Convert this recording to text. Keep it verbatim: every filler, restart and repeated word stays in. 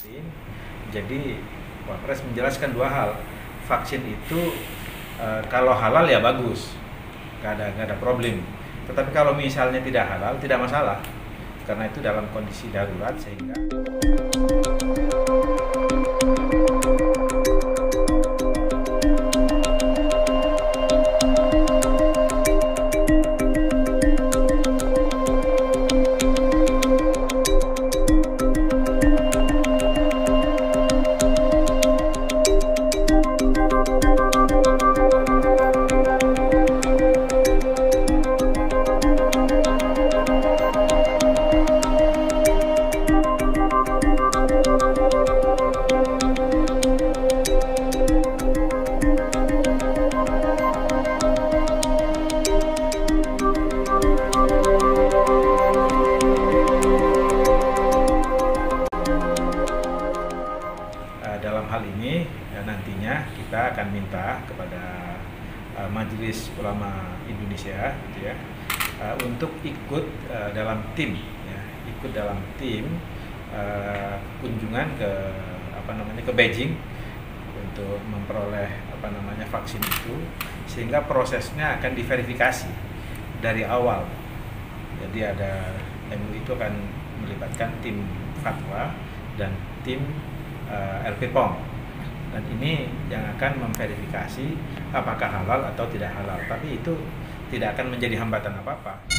vaksin. Jadi Wapres menjelaskan dua hal. Vaksin itu e, kalau halal ya bagus, nggak ada nggak ada problem. Tetapi kalau misalnya tidak halal tidak masalah, karena itu dalam kondisi darurat sehingga dalam hal ini ya, nantinya kita akan minta kepada uh, Majelis Ulama Indonesia gitu ya, uh, untuk ikut uh, dalam tim ya, ikut dalam tim uh, kunjungan ke apa namanya ke Beijing untuk memperoleh apa namanya vaksin itu, sehingga prosesnya akan diverifikasi dari awal. Jadi ada M U I itu akan melibatkan tim fatwa dan tim Uh, L P P O M, dan ini yang akan memverifikasi apakah halal atau tidak halal, tapi itu tidak akan menjadi hambatan apa-apa.